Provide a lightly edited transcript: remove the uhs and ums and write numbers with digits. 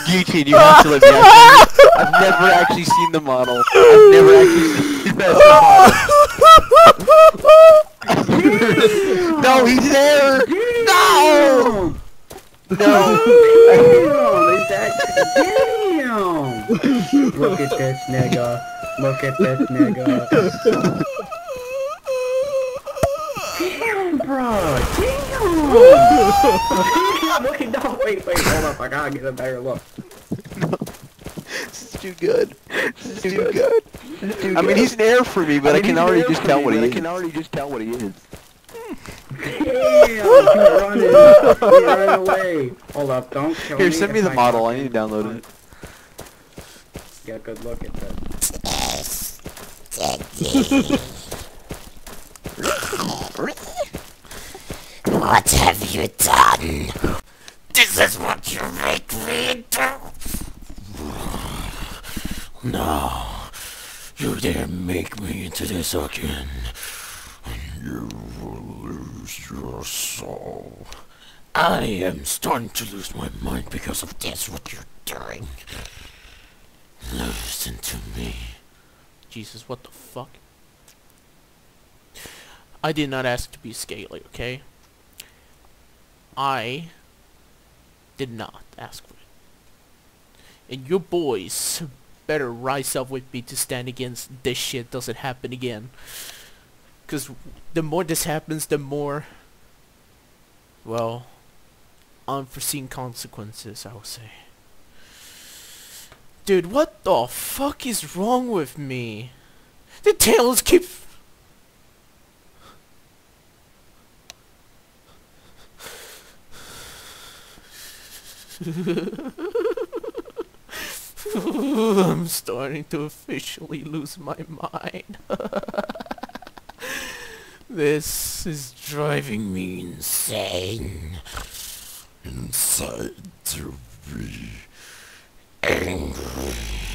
Eugene, you have to let me actually. I've never actually seen the model. I've never actually seen the model. No, he's there! No! No! Damn! Look at this nigga. Look at this nigga. Damn, bro! Damn! Wait, no, wait, hold up. I gotta get a better look. No. This is too good. This is too good. I mean, he's an air for me, but I can already just tell what he is. Damn, he's running. He's running away. Hold up, don't kill me. Here, send me the model. I need to download it. Get a good look at this. What have you done? This is what you make me do? No, you dare make me into this again, and you will lose your soul. I am starting to lose my mind because of this, what you're doing. Listen to me. Jesus, what the fuck? I did not ask to be scaly, okay? I did not ask for it. And your boys better rise up with me to stand against this shit doesn't happen again. Cause the more this happens, the more, well, unforeseen consequences, I would say. Dude, what the fuck is wrong with me? The tails keep... I'm starting to officially lose my mind. This is driving me insane. Inside to be angry.